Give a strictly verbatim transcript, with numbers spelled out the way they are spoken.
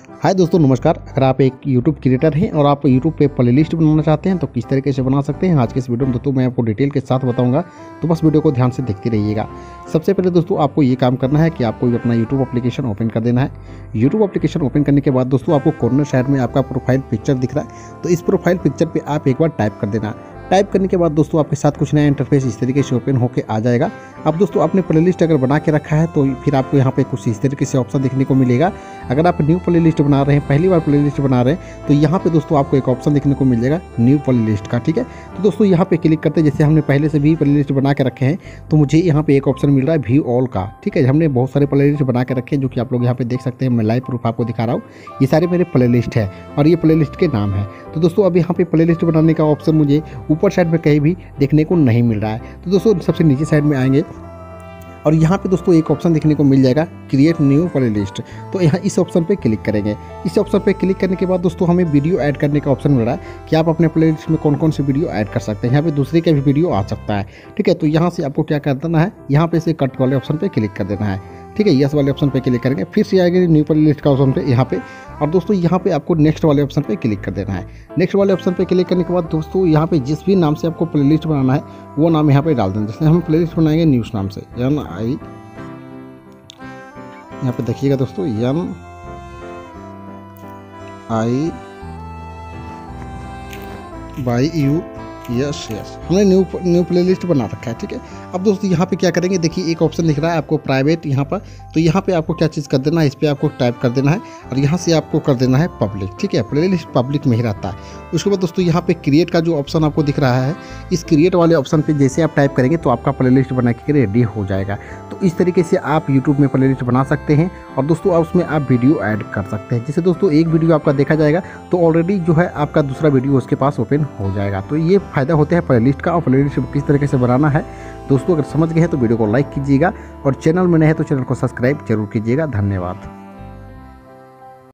हाय दोस्तों, नमस्कार। अगर आप एक यूट्यूब क्रिएटर हैं और आप यूट्यूब पे प्लेलिस्ट बनाना चाहते हैं तो किस तरीके से बना सकते हैं आज के इस वीडियो में दोस्तों मैं आपको डिटेल के साथ बताऊंगा, तो बस वीडियो को ध्यान से देखते रहिएगा। सबसे पहले दोस्तों आपको ये काम करना है कि आपको अपना यूट्यूब एप्लीकेशन ओपन कर देना है। यूट्यूब एप्लीकेशन ओपन करने के बाद दोस्तों आपको कॉर्नर साइड में आपका प्रोफाइल पिक्चर दिख रहा है, तो इस प्रोफाइल पिक्चर पर आप एक बार टाइप कर देना। टाइप करने के बाद दोस्तों आपके साथ कुछ नया इंटरफेस इस तरीके से ओपन होकर आ जाएगा। अब दोस्तों आपने प्लेलिस्ट अगर बना के रखा है तो फिर आपको यहाँ पे कुछ इस तरीके से ऑप्शन देखने को मिलेगा। अगर आप न्यू प्लेलिस्ट बना रहे हैं, पहली बार प्लेलिस्ट बना रहे हैं, तो यहाँ पे दोस्तों आपको एक ऑप्शन देखने को मिल जाएगा न्यू प्लेलिस्ट का। ठीक है, तो दोस्तों यहाँ पे क्लिक करते हैं। जैसे हमने पहले से भी प्लेलिस्ट बना के रखे हैं तो मुझे यहाँ पे एक ऑप्शन मिल रहा है व्यू ऑल का। ठीक है, हमने बहुत सारे प्लेलिस्ट बना के रखे हैं जो कि आप लोग यहाँ पे देख सकते हैं। मैं लाइव प्रूफ आपको दिखा रहा हूँ, ये सारे मेरे प्लेलिस्ट है और ये प्लेलिस्ट के नाम है। तो दोस्तों अब यहाँ पे प्लेलिस्ट बनाने का ऑप्शन मुझे ऊपर साइड में कहीं भी देखने को नहीं मिल रहा है। तो दोस्तों सबसे नीचे साइड में आएंगे और यहाँ पे दोस्तों एक ऑप्शन देखने को मिल जाएगा क्रिएट न्यू प्लेलिस्ट। तो यहाँ इस ऑप्शन पे क्लिक करेंगे। इस ऑप्शन पे क्लिक करने के बाद दोस्तों हमें वीडियो ऐड करने का ऑप्शन मिल रहा है कि आप अपने प्लेलिस्ट में कौन कौन से वीडियो ऐड कर सकते हैं। यहाँ पे दूसरे का भी वीडियो आ सकता है। ठीक है, तो यहाँ से आपको क्या कर देना है, यहाँ पे से कट वाले ऑप्शन पे क्लिक कर देना है। ठीक है, यस वाले ऑप्शन पे क्लिक करेंगे, फिर से आएंगे न्यू प्लेलिस्ट का ऑप्शन पे यहाँ पे, और दोस्तों यहाँ पे आपको नेक्स्ट वाले ऑप्शन पे क्लिक कर देना है। नेक्स्ट वाले ऑप्शन पे क्लिक करने के बाद दोस्तों यहाँ पे जिस भी नाम से आपको प्लेलिस्ट बनाना है वो नाम यहाँ पे डाल देना। जैसे हम प्लेलिस्ट बनाएंगे न्यूज़ नाम से, एन आई, यहाँ पे देखिएगा दोस्तों एन आई बाई यू, यस यस हमने न्यू न्यू प्लेलिस्ट बना रखा है। ठीक है, अब दोस्तों यहाँ पे क्या करेंगे, देखिए एक ऑप्शन दिख रहा है आपको प्राइवेट यहाँ पर, तो यहाँ पे आपको क्या चीज़ कर देना है, इस पर आपको टाइप कर देना है और यहाँ से आपको कर देना है पब्लिक। ठीक है, प्लेलिस्ट पब्लिक में ही रहता है। उसके बाद दोस्तों यहाँ पे क्रिएट का जो ऑप्शन आपको दिख रहा है, इस क्रिएट वाले ऑप्शन पे जैसे आप टाइप करेंगे तो आपका प्लेलिस्ट बना के रेडी हो जाएगा। तो इस तरीके से आप यूट्यूब में प्लेलिस्ट बना सकते हैं और दोस्तों आप उसमें आप वीडियो ऐड कर सकते हैं। जैसे दोस्तों एक वीडियो आपका देखा जाएगा तो ऑलरेडी जो है आपका दूसरा वीडियो उसके पास ओपन हो जाएगा। तो ये फ़ायदा होता है प्लेलिस्ट का। और प्लेलिस्ट किस तरीके से बनाना है दोस्तों अगर समझ गए हैं तो वीडियो को लाइक कीजिएगा और चैनल में नए हैं तो चैनल को सब्सक्राइब जरूर कीजिएगा। धन्यवाद।